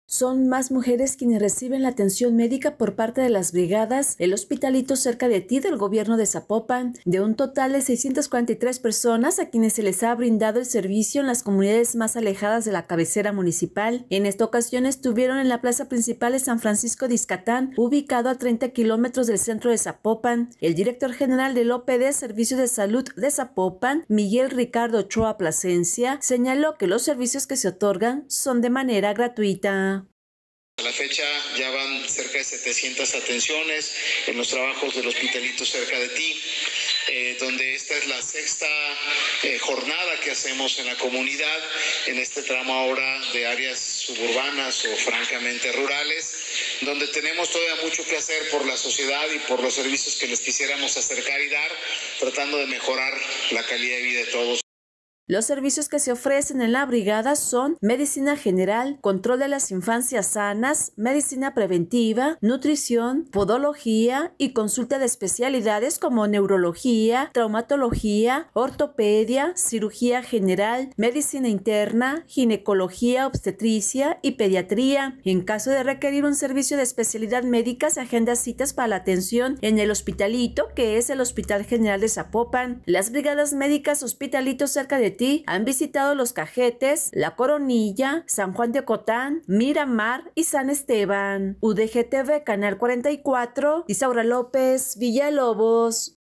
Son más mujeres quienes reciben la atención médica por parte de las brigadas El Hospitalito Cerca de Ti del gobierno de Zapopan, de un total de 643 personas a quienes se les ha brindado el servicio en las comunidades más alejadas de la cabecera municipal. En esta ocasión estuvieron en la plaza principal de San Francisco de Ixcatán, ubicado a 30 kilómetros del centro de Zapopan. El director general del OPD Servicio de Salud de Zapopan, Miguel Ricardo Ochoa Plasencia, señaló que los servicios que se otorgan son de manera gratuita. A la fecha ya van cerca de 700 atenciones en los trabajos del Hospitalito Cerca de Ti, donde esta es la sexta jornada que hacemos en la comunidad, en este tramo ahora de áreas suburbanas o francamente rurales, donde tenemos todavía mucho que hacer por la sociedad y por los servicios que les quisiéramos acercar y dar, tratando de mejorar la calidad de vida de todos. Los servicios que se ofrecen en la brigada son medicina general, control de las infancias sanas, medicina preventiva, nutrición, podología y consulta de especialidades como neurología, traumatología, ortopedia, cirugía general, medicina interna, ginecología, obstetricia y pediatría. En caso de requerir un servicio de especialidad médica, se agenda citas para la atención en el Hospitalito, que es el Hospital General de Zapopan. Las brigadas médicas Hospitalito Cerca de Ti han visitado Los Cajetes, La Coronilla, San Juan de Ocotán, Miramar y San Esteban. UDG TV, Canal 44, Isaura López, Villalobos.